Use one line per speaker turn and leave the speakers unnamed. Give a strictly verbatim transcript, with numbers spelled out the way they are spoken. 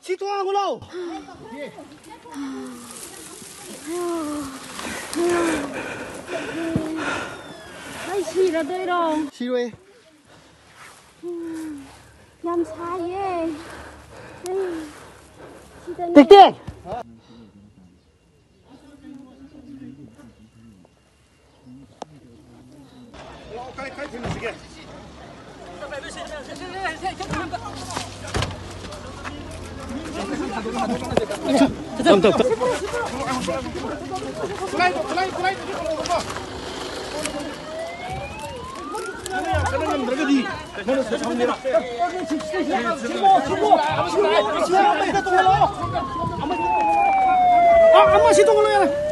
시동하고 나오.
Đây xì ra đây rồi.
Xì
Nhầm sai ghê.
Tích tích.
Cái cái thì mình sẽ cái.
Tầm tầm.
Kulai kulai kulai. 그러면 내가 니 너는 세상이라.
아, 엄마 시동 걸어야 돼.